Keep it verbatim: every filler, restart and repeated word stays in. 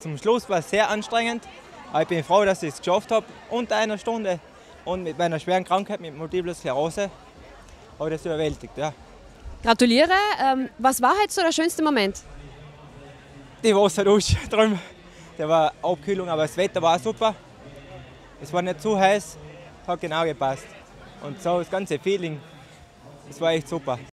zum Schluss war es sehr anstrengend, aber ich bin froh, dass ich es geschafft habe, unter einer Stunde. Und mit meiner schweren Krankheit, mit Multiple Sklerose, habe ich das überwältigt. Ja. Gratuliere. Ähm, was war heute so der schönste Moment? Die Wasserdusche drüben, der war Abkühlung, aber das Wetter war super. Es war nicht zu heiß, hat genau gepasst. Und so das ganze Feeling, das war echt super.